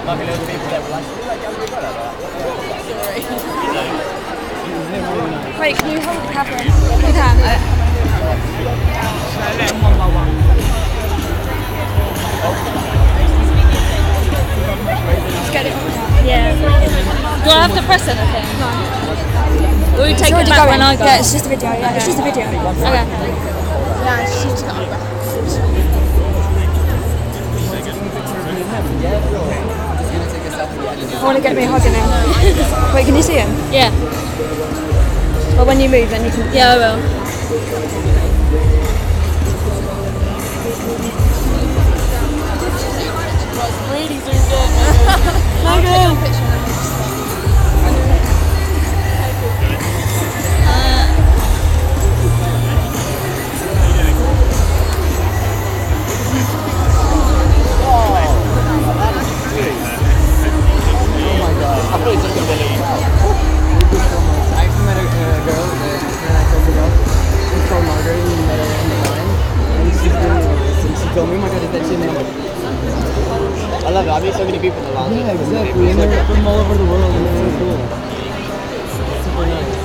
Like a little people that were like, "You like Gary Gunner?" Wait, can you hold the camera? You can. Let them one by one. Just get it. Yeah. Do I have to press anything? No. Will you take it It's back already when I going. go? Yeah, it's just a video. Yeah, it's just a video. Okay. Yeah, she's got a I want to get me hugging him. Wait, can you see him? Yeah. Well, when you move, then you can. Yeah, I will. Really zoomed in. I thought it was just going to be a little crowd. I actually met a girl that I told her about. She's called Margaret, and we met her in the line. And she's doing this, and she told me, "Oh my god, is that she?" And I'm like, I love it. I meet so many people in the line. Yeah, exactly. And they're from all over the world, and it's so cool. Super nice.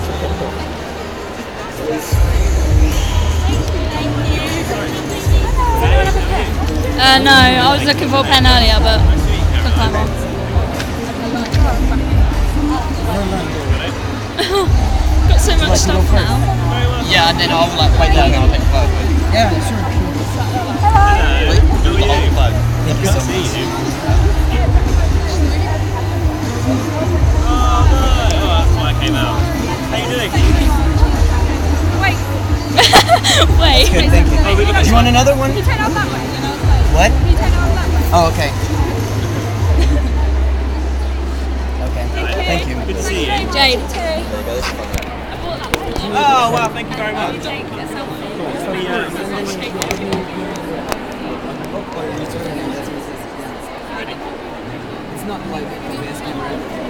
No, I was looking for a pen earlier, but couldn't find one. Got so much stuff now. Yeah, and then I'll like wait there and I'll take a photo. Yeah, sure. Wait, I'll hold your phone. Thank you so much. Oh that's why I came out. How you doing? Wait. Good, thank you. Do you want another one? Can you turn out that way? What? Can you turn out that way? Oh, okay. Okay. Thank you. Good to see you. Jade. Oh wow, thank you very much. It's not like this camera.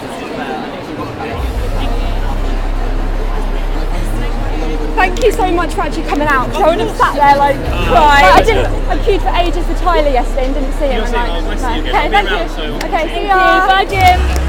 Thank you so much for actually coming out. So I would have sat there like crying. I queued for ages for Tyler yesterday and didn't see him. You'll see him. I'll see you again. Okay, I'll be thank around, you. so- Okay, see ya. Bye, Jim.